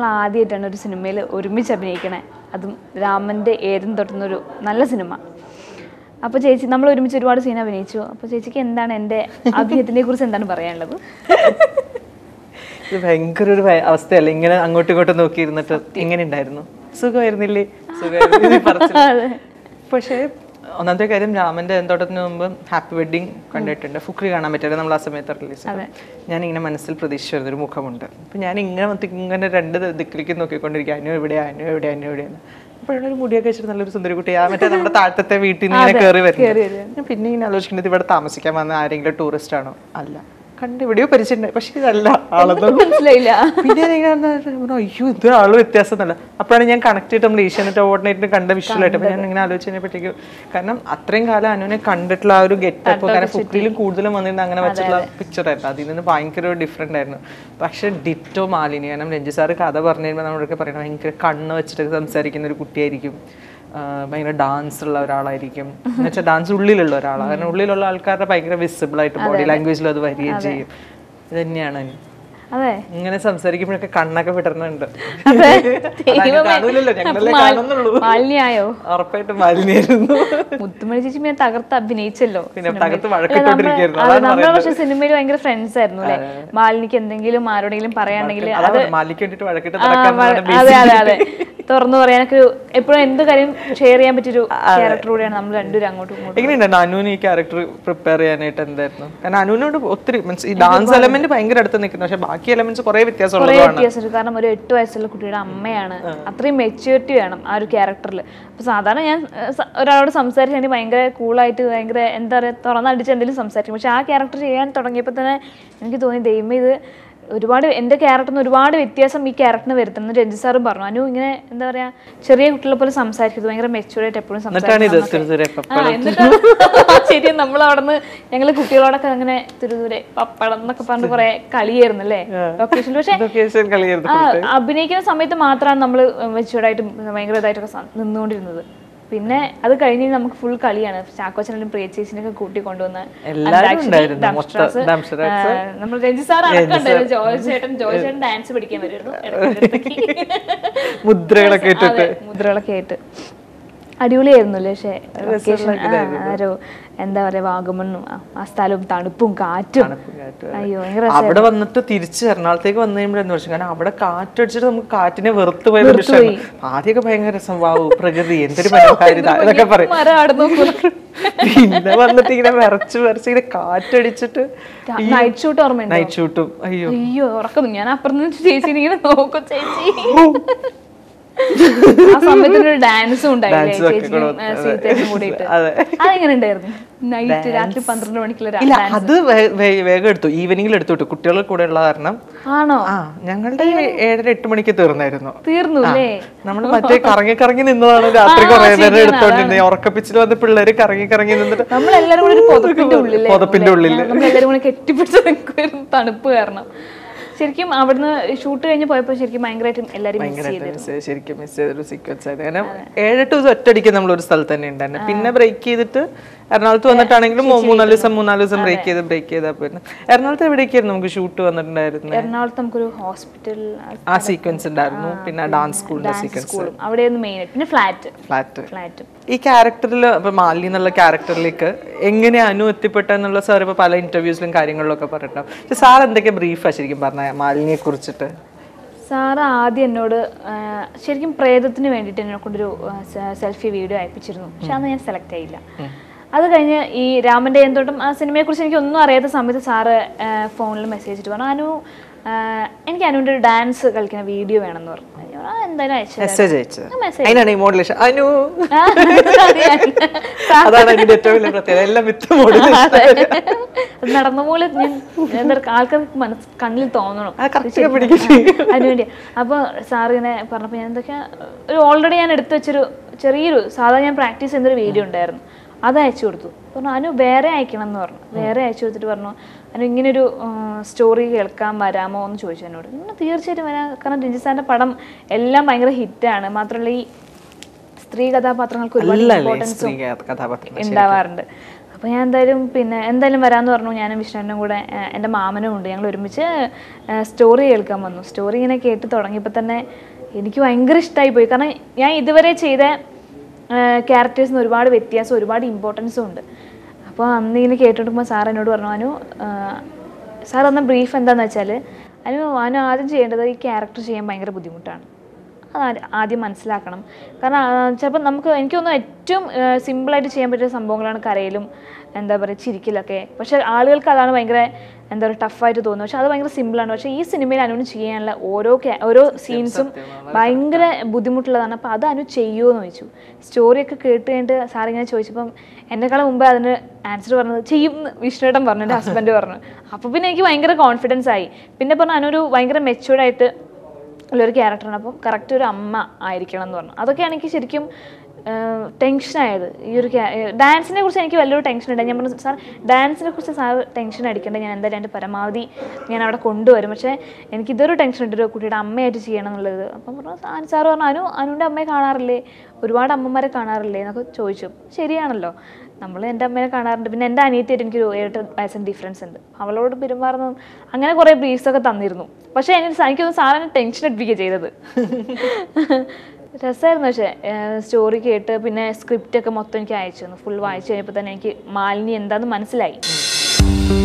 ആദ്യമായിട്ടാണ് ഒരു സിനിമയിൽ ഒരുമിച്ച് അഭിനയിക്കണേ, അതും രാമൻ്റെ ഏതും തൊട്ടുന്നൊരു നല്ല സിനിമ. അപ്പോൾ ചേച്ചി നമ്മൾ ഒരുമിച്ച് ഒരുപാട് സീൻ അഭിനയിച്ചു. അപ്പോൾ ചേച്ചിക്ക് എന്താണ് എൻ്റെ അഭിനയത്തിനെ കുറിച്ച് എന്താണ് പറയാനുള്ളത്? ഇത് ഭയങ്കര ഒരു അവസ്ഥയല്ല, ഇങ്ങനെ അങ്ങോട്ടും ഇങ്ങോട്ടും നോക്കിയിരുന്നിട്ട് എങ്ങനെ ഉണ്ടായിരുന്നു? സുഖമായിരുന്നില്ലേ? സുഖമായിരുന്നു. പക്ഷേ ഒന്നാമത്തെ കാര്യം, രാമൻ്റെ എന്തോട്ടത്തിന് മുമ്പ് ഹാപ്പി വെഡ്ഡിങ് കണ്ടിട്ടുണ്ട്. ഫുക്രി കാണാൻ പറ്റില്ല, നമ്മൾ ആ സമയത്ത് റിലീസ്. ഞാനിങ്ങനെ മനസ്സിൽ പ്രതീക്ഷിച്ചിരുന്നൊരു മുഖമുണ്ട്. അപ്പം ഞാൻ ഇങ്ങനെ രണ്ട് ദിക്കിലേക്ക് നോക്കിക്കൊണ്ടിരിക്കുക, അനു എവിടെയാണ്, അനു എവിടെയാണ്, അനു എവിടെയാണ്. അപ്പോഴാണ് ഒരു മുടിയൊക്കെ വെച്ചിട്ട് നല്ലൊരു സുന്ദരി കുട്ടി, ആ മറ്റേ നമ്മുടെ താഴത്തെ വീട്ടിൽ നിന്ന് ഇങ്ങനെ കയറി വരുന്നത്. ഞാൻ പിന്നെ ഇങ്ങനെ ആലോചിക്കുന്നത്, ഇവിടെ താമസിക്കാൻ വന്ന ആരെങ്കിലും ടൂറിസ്റ്റ് ആണോ? അല്ല, കണ്ട് എവിടെയോ പരിചയമുണ്ട്, പക്ഷെ ഇതല്ല ആളൊന്നും മനസ്സിലായില്ല. പിന്നെ അയ്യോ ഇത് ആള് വ്യത്യാസം എന്നല്ല. അപ്പോഴാണ് ഞാൻ കണക്ട് ചെയ്തിട്ട് നമ്മൾ ഏഷ്യാനെറ്റ് അവാർഡ് നൈറ്റിന് കണ്ട വിഷ്വലായിട്ട്. അപ്പോൾ ഞാൻ ഇങ്ങനെ ആലോചിച്ചതിനെപ്പറ്റേക്ക്, കാരണം അത്രയും കാലം അനുവിനെ കണ്ടിട്ടുള്ള ആ ഒരു ഗെറ്റപ്പ്, കാരണം ഫുക്രിയിലും കൂടുതലും വന്നിരുന്ന അങ്ങനെ വെച്ചിട്ടുള്ള പിക്ചറായിരുന്നു. അതിൽ നിന്ന് ഭയങ്കര ഒരു ഡിഫറെൻ്റ് ആയിരുന്നു. പക്ഷെ ഡിറ്റോ മാലിനി, കാരണം രഞ്ജി സാറ് കഥ പറഞ്ഞു കഴിയുമ്പോൾ നമ്മളൊക്കെ പറയണം ഭയങ്കര കണ്ണ് വെച്ചിട്ട് സംസാരിക്കുന്ന ഒരു കുട്ടിയായിരിക്കും, ഭയങ്കര ഡാൻസ് ഉള്ള ഒരാളായിരിക്കും. എന്ന് വെച്ചാൽ ഡാൻസ് ഉള്ളിലുള്ള ഒരാളാണ്. കാരണം ഉള്ളിലുള്ള ആൾക്കാരുടെ ഭയങ്കര വിസിബിൾ ആയിട്ട് ബോഡി ലാംഗ്വേജിൽ അത് വരികയും ചെയ്യും. ഇത് തന്നെയാണ് ഇങ്ങനെ സംസാരിക്കുമ്പോഴൊക്കെ കണ്ണൊക്കെ വിടർന്നുണ്ട്. ഉറപ്പായിട്ടും മാലിന്യായിരുന്നു. മുത്തുമണി ചേച്ചി പിന്നെ തകർത്ത് അഭിനയിച്ചല്ലോ, പിന്നെ തകർത്ത് വഴക്കിട്ടോണ്ടിരിക്കുന്നു. നമ്മള് പക്ഷെ സിനിമയിൽ ഭയങ്കര ഫ്രണ്ട്സ് ആയിരുന്നു അല്ലെ. മാലിനിക്ക് എന്തെങ്കിലും ആരോടെങ്കിലും പറയാണെങ്കിൽ മാലിക്ക് വേണ്ടിട്ട് വഴക്കിട്ട്, അതെ അതെ അതെ, തുറന്നു പറയാനൊക്കെ എപ്പോഴും എന്ത് കാര്യം ഷെയർ ചെയ്യാൻ പറ്റിയൊരു ക്യാരക്ടർ കൂടെയാണ് നമ്മൾ രണ്ടുപേരും അങ്ങോട്ടും ഇങ്ങോട്ടും. എങ്ങനെയുണ്ടായിരുന്നു അനുവിന് ഈ ക്യാരക്ടർ പ്രിപ്പയർ ചെയ്യാനായിട്ട്? എന്തായിരുന്നു? കാരണം അനുവിനോട് ഒത്തിരി മീൻസ് ഈ ഡാൻസ് എലമെന്റ് ഭയങ്കര അടുത്ത് നിൽക്കുന്നു, പക്ഷെ ബാക്കി എലമെന്റ്സ് കുറെ വ്യത്യാസമുണ്ട്. കാരണം ഒരു 8 വയസ്സുള്ള കുട്ടിയുടെ അമ്മയാണ്, അത്രയും മെച്യൂരിറ്റി വേണം ആ ഒരു ക്യാരക്ടറിൽ. അപ്പൊ സാധാരണ ഞാൻ ഒരാളോട് സംസാരിച്ചാൽ ഭയങ്കര കൂളായിട്ട് ഭയങ്കര എന്താ പറയുക തുറന്നടിച്ച് എന്തെങ്കിലും സംസാരിക്കും. പക്ഷെ ആ ക്യാരക്ടർ ചെയ്യാൻ തുടങ്ങിയപ്പോൾ തന്നെ എനിക്ക് തോന്നി, ദൈവമേ ഇത് ഒരുപാട് എൻ്റെ ക്യാരക്ടറിന് ഒരുപാട് വ്യത്യാസം ഈ ക്യാരക്ടറിന് വരുത്തുന്നത്. രഞ്ജി സാറും പറഞ്ഞു, അനു ഇങ്ങനെ എന്താ പറയാ ചെറിയ കുട്ടികളെ പോലെ സംസാരിക്കുന്നത്, ഭയങ്കര മെച്യൂർഡായിട്ട് എപ്പോഴും ശരി. നമ്മൾ അവിടെ നിന്ന് ഞങ്ങള് കുട്ടികളോടൊക്കെ അങ്ങനെ തുരുതുരെ പപ്പടം എന്നൊക്കെ പറഞ്ഞ് കുറെ കളിയായിരുന്നു അല്ലേ ലൊക്കേഷനിൽ. പക്ഷെ അഭിനയിക്കുന്ന സമയത്ത് മാത്രമാണ് നമ്മൾ മെച്യൂർഡായിട്ടും ഭയങ്കര ഇതായിട്ടൊക്കെ നിന്നുകൊണ്ടിരുന്നത്. പിന്നെ അത് കഴിഞ്ഞ് നമുക്ക് ഫുൾ കളിയാണ്. ചാക്കോച്ചനും പ്രിയ ചേച്ചിനൊക്കെ കൂട്ടി കൊണ്ടുവന്ന് നമ്മൾ രഞ്ജി സാർ അടക്കണ്ടായിരുന്നു. ജോയ്ചേട്ടൻ ഡാൻസ് പഠിക്കാൻ വരുമായിരുന്നു, മുദ്രകളൊക്കെ ആയിട്ട് അടിപൊളിയായിരുന്നു അല്ലേ. പക്ഷേ ഒരു എന്താ പറയാ വാഗമണ്ണും ആ സ്ഥലവും തണുപ്പും കാറ്റും, അയ്യോ ഭയങ്കര. അവിടെ വന്നിട്ട് തിരിച്ച് എറണാകുളത്തേക്ക് വന്നു കഴിയുമ്പോഴെന്ന് വെച്ചാൽ, കാരണം അവിടെ കാറ്റടിച്ചിട്ട് നമുക്ക് കാറ്റിനെ വെറുത്ത് പോയത്. ആദ്യമൊക്കെ ഭയങ്കര രസം, വാവു പ്രകൃതി എന്തൊരു മനോഹാരിത ഇതൊക്കെ പറയും. പിന്നെ വന്നിട്ട് ഇങ്ങനെ വിറച്ച് ഇങ്ങനെ കാറ്റടിച്ചിട്ട് നൈറ്റ് ഷൂട്ട് ഓർമ്മയുണ്ട്. നൈറ്റ് ഷൂട്ടും അയ്യോ അയ്യോ ഉറക്കുന്നു. ഞാൻ അപ്പുറത്ത് ചേച്ചി ഇങ്ങനെ നോക്കും, ചേച്ചി ആ സമയത്ത് ഡാൻസും ഉണ്ടായില്ലേ ചേച്ചിയും സീതയും കൂടിയിട്ട്. അതെങ്ങനെ ഉണ്ടായിരുന്നു? നൈറ്റ് രാത്രി 12 മണിക്കുള്ള അത് വേഗം എടുത്തു, ഈവനിങ്ങിൽ എടുത്തു. കുട്ടികൾ കൂടെ ഉള്ള കാരണം. ആണോ? ഞങ്ങളുടെ 7-8 മണിക്ക് തീർന്നായിരുന്നു. തീർന്നു അല്ലേ? നമ്മൾ മറ്റേ കറങ്ങി നിന്നതാണ് രാത്രി കുറെ നേരം എടുത്തോണ്ടിരുന്നത്. ഉറക്കപ്പിച്ചിൽ വന്ന് പിള്ളേര് കറങ്ങി നിന്നിട്ട് നമ്മളെല്ലാരും കൂടി പുതപ്പിന്റെ ഉള്ളിൽ നമ്മളെല്ലാരും കൂടി കെട്ടിപ്പിടിച്ച് നിൽക്കുമായിരുന്നു തണുപ്പ് കാരണം. ശരിക്കും അവിടുന്ന് ഷൂട്ട് കഴിഞ്ഞ് പോയപ്പോൾ ശരിക്കും ഭയങ്കരമായിട്ടും എല്ലാവരും ശരിക്കും മിസ് ചെയ്തൊരു സീക്വൻസ് ആയിരുന്നു. കാരണം 7-8 ദിവസം ഒറ്റയടിക്ക് നമ്മളൊരു സ്ഥലത്ത് തന്നെ ഉണ്ടായിരുന്നു. പിന്നെ ബ്രേക്ക് ചെയ്തിട്ട് എറണാകുളത്ത് വന്നിട്ടാണെങ്കിലും 3-4 ദിവസം ബ്രേക്ക് ചെയ്താൽ പോയിരുന്നു. എറണാകുളത്ത് എവിടേക്കായിരുന്നു നമുക്ക് ഷൂട്ട് വന്നിട്ടുണ്ടായിരുന്നു? എറണാകുളത്ത് നമുക്കൊരു ഹോസ്പിറ്റൽ ആ സീക്വൻസ് ഉണ്ടായിരുന്നു, പിന്നെ ഡാൻസ് സ്കൂളിന്റെ സീക്വൻസ് അവിടെയായിരുന്നു മെയിൻ. പിന്നെ ഫ്ലാറ്റ്. ഈ ക്യാരക്ടറിൽ ഇപ്പൊ മാലിനി എന്നുള്ള ക്യാരക്ടറിലേക്ക് എങ്ങനെ അനു എത്തിപ്പെട്ടെന്നുള്ള സാർ ഇപ്പൊ പല ഇന്റർവ്യൂസിലും കാര്യങ്ങളിലും ഒക്കെ പറഞ്ഞിട്ടുണ്ടാവും. പക്ഷെ സാർ എന്തൊക്കെ ബ്രീഫാ ശരിക്കും പറഞ്ഞ മാലിനിയെ കുറിച്ചിട്ട്? സാറ് ആദ്യം എന്നോട് ശരിക്കും പ്രേതത്തിന് വേണ്ടിയിട്ട് എന്നെ കൊണ്ടൊരു സെൽഫി വീഡിയോ അയപ്പിച്ചിരുന്നു. പക്ഷെ അന്ന് ഞാൻ സെലക്ട് ആയില്ല. അത് കഴിഞ്ഞ് ഈ രാമൻ്റെ എന്തോട്ടും ആ സിനിമയെക്കുറിച്ച് എനിക്ക് ഒന്നും അറിയാത്ത സമയത്ത് സാറ് ഫോണിൽ മെസ്സേജ് ഇട്ട് പറഞ്ഞു, അനു എനിക്ക് അനുവിൻ്റെ ഒരു ഡാൻസ് കളിക്കുന്ന വീഡിയോ വേണമെന്ന് പറഞ്ഞു. എന്തായാലും നടന്ന പോലെ എന്താ ആൾക്കാർക്ക് കണ്ണിൽ തോന്നണം അതിനുവേണ്ടി. അപ്പൊ സാറിങ്ങനെ പറഞ്ഞപ്പോ ഞാൻ എന്തൊക്കെയാ ഓൾറെഡി ഞാൻ എടുത്തു വെച്ചൊരു ചെറിയൊരു സാധാരണ ഞാൻ പ്രാക്ടീസ് ചെയ്യുന്നൊരു വീഡിയോ ഉണ്ടായിരുന്നു, അത് അയച്ചു കൊടുത്തു. പറഞ്ഞു അനു വേറെ അയക്കണം എന്ന് പറഞ്ഞു. വേറെ അയച്ചു കൊടുത്തിട്ട് പറഞ്ഞു, അനു ഇങ്ങനൊരു സ്റ്റോറി കേൾക്കാൻ വരാമോ എന്ന് ചോദിച്ചു എന്നോട്. ഇങ്ങനെ തീർച്ചയായിട്ടും വരാം, കാരണം രഞ്ജി സാറിന്റെ പടം എല്ലാം ഭയങ്കര ഹിറ്റാണ്. മാത്രമല്ല ഈ സ്ത്രീ കഥാപാത്രങ്ങൾക്ക് ഒരുപാട് ഇമ്പോർട്ടൻസും ഉണ്ടാവാറുണ്ട്. അപ്പോൾ ഞാൻ എന്തായാലും വരാമെന്ന് പറഞ്ഞു. ഞാനും വിഷ്ണുവിനും കൂടെ എൻ്റെ മാമനും ഉണ്ട്, ഞങ്ങൾ ഒരുമിച്ച് സ്റ്റോറി കേൾക്കാൻ വന്നു. സ്റ്റോറി ഇങ്ങനെ കേട്ട് തുടങ്ങിയപ്പോൾ തന്നെ എനിക്ക് ഭയങ്കര ഇഷ്ടമായി പോയി. കാരണം ഞാൻ ഇതുവരെ ചെയ്ത ക്യാരക്ടേഴ്സിന് ഒരുപാട് വ്യത്യാസം, ഒരുപാട് ഇമ്പോർട്ടൻസും ഉണ്ട്. അപ്പോൾ അന്ന് ഇങ്ങനെ കേട്ടിട്ടുമ്പോൾ സാർ എന്നോട് പറഞ്ഞു, സാർ തന്ന ബ്രീഫ് എന്താണെന്ന് വെച്ചാൽ അനു ആദ്യം ചെയ്യേണ്ടത് ഈ ക്യാരക്ടർ ചെയ്യാൻ ഭയങ്കര ബുദ്ധിമുട്ടാണ്, അത് ആദ്യം മനസ്സിലാക്കണം. കാരണം ചിലപ്പോൾ എനിക്ക് തോന്നുന്നു ഏറ്റവും സിമ്പിളായിട്ട് ചെയ്യാൻ പറ്റിയ സംഭവങ്ങളാണ് കരയിലും എന്താ പറയുക ചിരിക്കലൊക്കെ. പക്ഷേ ആളുകൾക്ക് അതാണ് ഭയങ്കര എന്താ പറയുക ടഫായിട്ട് തോന്നുന്നത്. പക്ഷെ അത് ഭയങ്കര സിമ്പിളാണ്. പക്ഷേ ഈ സിനിമയിൽ അനുവിന് ചെയ്യാനുള്ള ഓരോ സീൻസും ഭയങ്കര ബുദ്ധിമുട്ടുള്ളതാണ്. അപ്പോൾ അത് അനു ചെയ്യുമോ എന്ന് ചോദിച്ചു. സ്റ്റോറിയൊക്കെ കേട്ട് കഴിഞ്ഞിട്ട് സാറിങ്ങനെ ചോദിച്ചപ്പം എന്നെക്കാളും മുമ്പ് അതിന് ആൻസർ പറഞ്ഞത് ചെയ്യും എന്ന് വിഷ്ണുവേട്ടൻ പറഞ്ഞു, എൻ്റെ ഹസ്ബൻഡ് പറഞ്ഞു. അപ്പോൾ പിന്നെ എനിക്ക് ഭയങ്കര കോൺഫിഡൻസ് ആയി. പിന്നെ പറഞ്ഞു അനു ഭയങ്കര മെച്യൂർഡായിട്ട് ഉള്ളൊരു ക്യാരക്ടറാണ്, അപ്പം കറക്റ്റ് ഒരു അമ്മ ആയിരിക്കണം എന്ന് പറഞ്ഞു. അതൊക്കെയാണ് എനിക്ക് ശരിക്കും ടെൻഷനായത്. ഈ ഒരു ഡാൻസിനെ കുറിച്ച് എനിക്ക് വലിയൊരു ടെൻഷൻ ഉണ്ട്. ഞാൻ പറഞ്ഞു സാർ ഡാൻസിനെ കുറിച്ച് സാർ ടെൻഷൻ അടിക്കേണ്ട, ഞാൻ എന്തായാലും എൻ്റെ പരമാവധി ഞാൻ അവിടെ കൊണ്ടുവരും. പക്ഷേ എനിക്കിതൊരു ടെൻഷൻ ഉണ്ട്, ഒരു കുട്ടിയുടെ അമ്മയായിട്ട് ചെയ്യണം എന്നുള്ളത്. അപ്പം പറഞ്ഞു സാർ പറഞ്ഞു അനുവിൻ്റെ അമ്മയെ കാണാറില്ലേ, ഒരുപാട് അമ്മമാരെ കാണാറില്ലേ എന്നൊക്കെ ചോദിച്ചു. ശരിയാണല്ലോ, നമ്മൾ എൻ്റെ അമ്മയെ കാണാറുണ്ട്. പിന്നെ എൻ്റെ അനിയത്തിയായിട്ട് എനിക്കൊരു 7 വയസ്സിന് ഡിഫറൻസ് ഉണ്ട്. അവളോട് പെരുമാറുന്നതും അങ്ങനെ കുറേ ബ്രീഫ്സൊക്കെ തന്നിരുന്നു. പക്ഷേ എനിക്കൊന്നും സാറിന് ടെൻഷൻ അടിപ്പിക്കുക ചെയ്തത്. രസമായിരുന്നു. പക്ഷേ സ്റ്റോറി കേട്ട് പിന്നെ സ്ക്രിപ്റ്റൊക്കെ മൊത്തം എനിക്ക് അയച്ചു തന്നു. ഫുൾ വായിച്ചു കഴിഞ്ഞപ്പോൾ തന്നെ എനിക്ക് മാലിനി എന്താണെന്ന് മനസ്സിലായി.